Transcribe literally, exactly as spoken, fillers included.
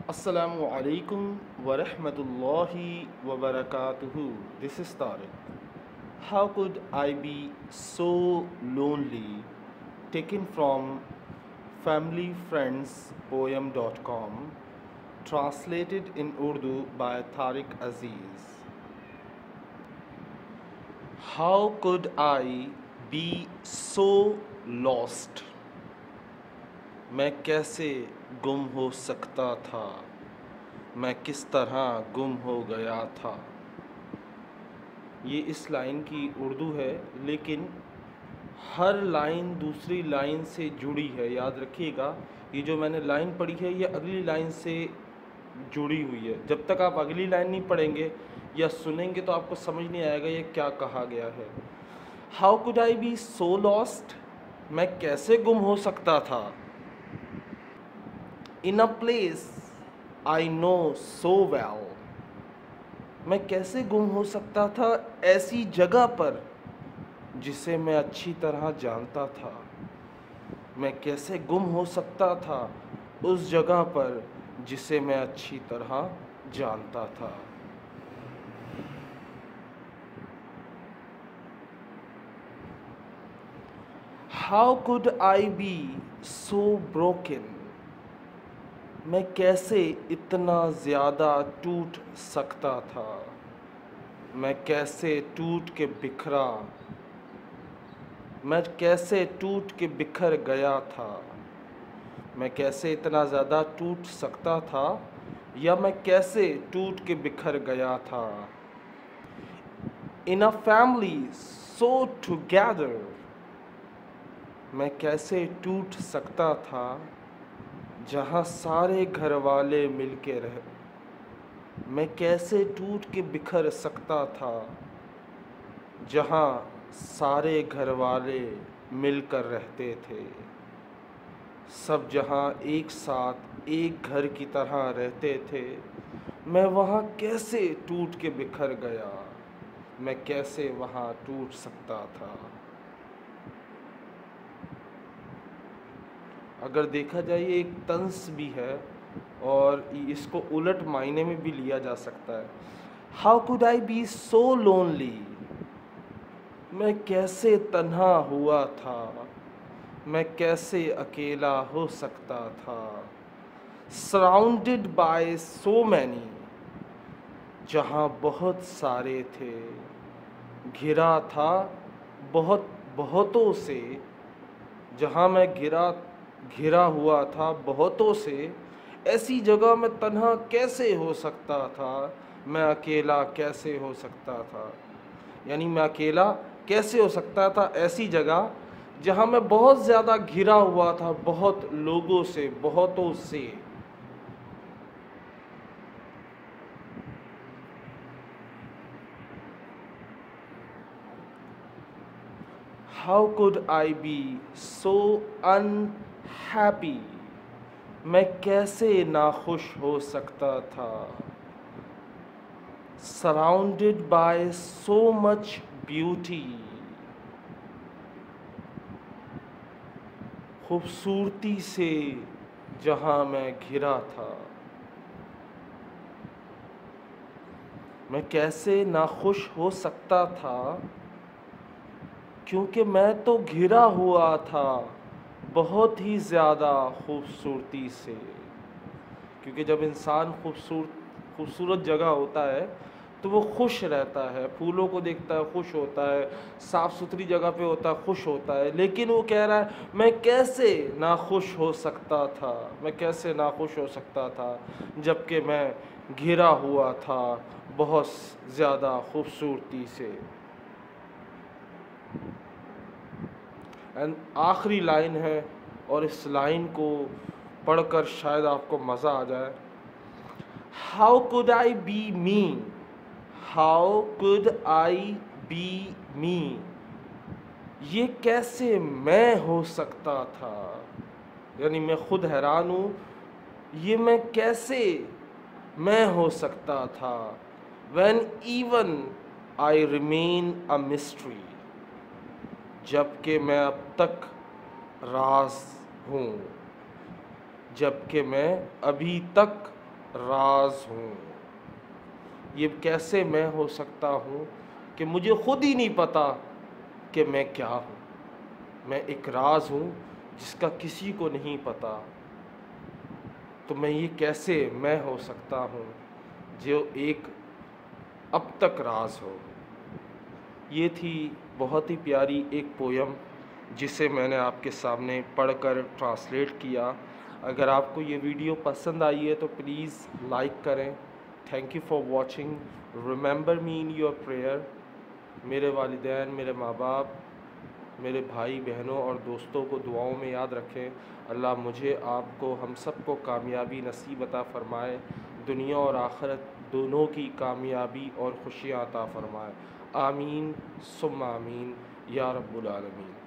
Assalamu alaikum wa rahmatullahi wa barakatuhu. This is Tariq. How could I be so lonely? Taken from family friends poem dot com, translated in Urdu by Tariq Aziz. How could I be so lost? मैं कैसे गुम हो सकता था, मैं किस तरह गुम हो गया था। ये इस लाइन की उर्दू है, लेकिन हर लाइन दूसरी लाइन से जुड़ी है। याद रखिएगा, ये जो मैंने लाइन पढ़ी है ये अगली लाइन से जुड़ी हुई है। जब तक आप अगली लाइन नहीं पढ़ेंगे या सुनेंगे तो आपको समझ नहीं आएगा ये क्या कहा गया है। How could I be so lost? मैं कैसे गुम हो सकता था। In a place I know so well, मैं कैसे गुम हो सकता था ऐसी जगह पर जिसे मैं अच्छी तरह जानता था। मैं कैसे गुम हो सकता था उस जगह पर जिसे मैं अच्छी तरह जानता था। How could I be so broken? मैं कैसे इतना ज़्यादा टूट सकता था। मैं कैसे टूट के बिखरा, मैं कैसे टूट के बिखर गया था। मैं कैसे इतना ज़्यादा टूट सकता था, या मैं कैसे टूट के बिखर गया था। इन अ फैमिली सो टुगेदर, मैं कैसे टूट सकता था जहाँ सारे घर वाले मिल के रहे। मैं कैसे टूट के बिखर सकता था जहाँ सारे घर वाले मिलकर रहते थे। सब जहाँ एक साथ एक घर की तरह रहते थे, मैं वहाँ कैसे टूट के बिखर गया। मैं कैसे वहाँ टूट सकता था। अगर देखा जाए ये एक तंस भी है और इसको उलट मायने में भी लिया जा सकता है। How could I be so lonely? मैं कैसे तन्हा हुआ था, मैं कैसे अकेला हो सकता था। सराउंडेड बाय सो मैनी, जहाँ बहुत सारे थे। घिरा था बहुत बहुतों से, जहाँ मैं घिरा घिरा हुआ था बहुतों से। ऐसी जगह में तन्हा कैसे हो सकता था, मैं अकेला कैसे हो सकता था। यानी मैं अकेला कैसे हो सकता था ऐसी जगह जहाँ मैं बहुत ज़्यादा घिरा हुआ था बहुत लोगों से, बहुतों से। How could I be so unhappy? मैं कैसे नाखुश हो सकता था। Surrounded by so much beauty, खूबसूरती से जहाँ मैं घिरा था। मैं कैसे नाखुश हो सकता था क्योंकि मैं तो घिरा हुआ था बहुत ही ज़्यादा खूबसूरती से। क्योंकि जब इंसान खूबसूरत खूबसूरत जगह होता है तो वो खुश रहता है, फूलों को देखता है खुश होता है, साफ़ सुथरी जगह पे होता है खुश होता है। लेकिन वो कह रहा है मैं कैसे नाखुश हो सकता था, मैं कैसे नाखुश हो सकता था जबकि मैं घिरा हुआ था बहुत ज़्यादा खूबसूरती से। एंड आखिरी लाइन है, और इस लाइन को पढ़कर शायद आपको मज़ा आ जाए। How could I be me? How could I be me? ये कैसे मैं हो सकता था। यानी मैं खुद हैरान हूँ, ये मैं कैसे मैं हो सकता था। When even I remain a mystery, जबकि मैं अब तक राज हूँ, जबकि मैं अभी तक राज हूँ। ये कैसे मैं हो सकता हूँ कि मुझे खुद ही नहीं पता कि मैं क्या हूँ। मैं एक राज हूँ जिसका किसी को नहीं पता। तो मैं ये कैसे मैं हो सकता हूँ जो एक अब तक राज हो। ये थी बहुत ही प्यारी एक पोयम जिसे मैंने आपके सामने पढ़कर ट्रांसलेट किया। अगर आपको ये वीडियो पसंद आई है तो प्लीज़ लाइक करें। Thank you for watching. Remember me in your prayer. मेरे वालिदैन, मेरे माँ बाप, मेरे भाई बहनों और दोस्तों को दुआओं में याद रखें। अल्लाह मुझे, आपको, हम सबको कामयाबी नसीब अता फ़रमाए। दुनिया और आखिरत दोनों की कामयाबी और खुशियाँ अता फ़रमाए। आमीन सुम्मा आमीन या रब्बुल आलमीन।